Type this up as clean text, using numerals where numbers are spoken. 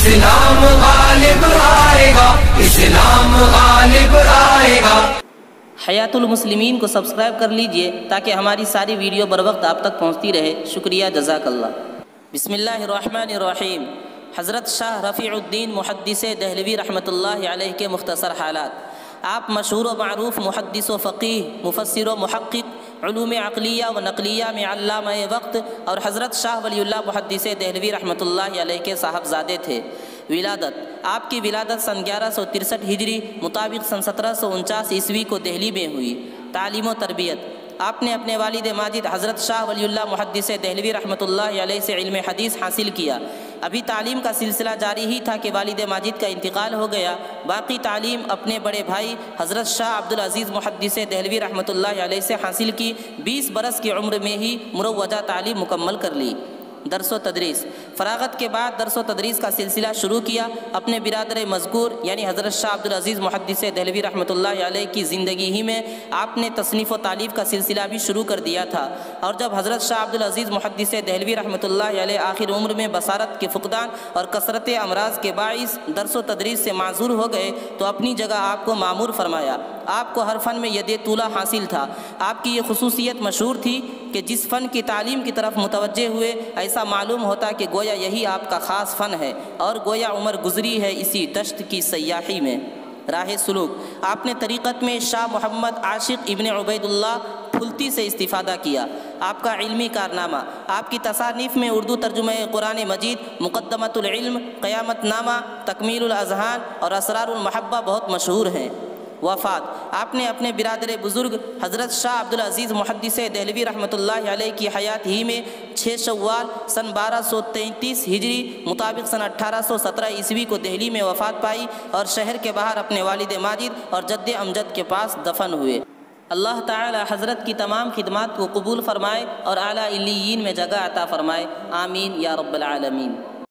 اسلام غالب آئے گا، اسلام غالب آئے گا۔ حیات المسلمین کو سبسکرائب کر لیجئے تاکہ ہماری ساری ویڈیو بر وقت آپ تک پہنچتی رہے۔ شکریہ، جزاک اللہ۔ بسم اللہ الرحمن الرحیم۔ حضرت شاہ رفیع الدین محدث دہلوی رحمۃ اللہ علیہ کے مختصر حالات۔ آپ مشہور و معروف محدث و فقیہ، مفسر و محقق، علوم عقلیہ و نقلیہ میں علامہ وقت اور حضرت شاہ ولی اللہ محدث دہلوی رحمۃ اللہ علیہ کے صاحبزادے تھے۔ ولادت: آپ کی ولادت سن 1163 ہجری مطابق سن 1749 عیسوی کو دہلی میں ہوئی۔ تعلیم و تربیت: آپ نے اپنے والد ماجد حضرت شاہ ولی اللہ محدث دہلوی رحمۃ اللہ علیہ سے علم حدیث حاصل کیا۔ ابھی تعلیم کا سلسلہ جاری ہی تھا کہ والد ماجد کا انتقال ہو گیا۔ باقی تعلیم اپنے بڑے بھائی حضرت شاہ عبدالعزیز محدث دہلوی رحمۃ اللہ علیہ سے حاصل کی۔ 20 برس کی عمر میں ہی مروجہ تعلیم مکمل کر لی۔ درس و تدریس: فراغت کے بعد درس و تدریس کا سلسلہ شروع کیا۔ اپنے برادر مذکور یعنی حضرت شاہ عبدالعزیز محدث دہلوی رحمۃ اللہ علیہ کی زندگی ہی میں آپ نے تصنیف و تالیف کا سلسلہ بھی شروع کر دیا تھا، اور جب حضرت شاہ عبدالعزیز محدث دہلوی رحمۃ اللہ علیہ آخر عمر میں بصارت کے فقدان اور کثرت امراض کے باعث درس و تدریس سے معذور ہو گئے تو اپنی جگہ آپ کو معمور فرمایا۔ آپ کو ہر فن میں ید طولہ حاصل تھا۔ آپ کی یہ خصوصیت مشہور تھی کہ جس فن کی تعلیم کی طرف متوجہ ہوئے ایسا معلوم ہوتا کہ گویا یہی آپ کا خاص فن ہے، اور گویا عمر گزری ہے اسی دشت کی سیاحی میں۔ راہ سلوک: آپ نے طریقت میں شاہ محمد عاشق ابن عبید اللہ پھلتی سے استفادہ کیا۔ آپ کا علمی کارنامہ: آپ کی تصانیف میں اردو ترجمہ قرآن مجید، مقدمۃ العلم، قیامت نامہ، تکمیل الاذہان اور اسرار المحبہ بہت مشہور ہیں۔ وفات: آپ نے اپنے برادر بزرگ حضرت شاہ عبدالعزیز محدث دہلوی رحمۃ اللہ علیہ کی حیات ہی میں 6 شوال سن 1233 ہجری مطابق سن 1817 عیسوی کو دہلی میں وفات پائی اور شہر کے باہر اپنے والد ماجد اور جد امجد کے پاس دفن ہوئے۔ اللہ تعالی حضرت کی تمام خدمات کو قبول فرمائے اور اعلیٰ علیین میں جگہ عطا فرمائے، آمین یا رب العالمین۔